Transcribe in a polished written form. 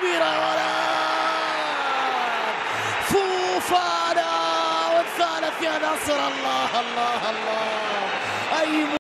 كبيرة يا ولد، فوفانا والثالث يا نصر. الله الله الله، أي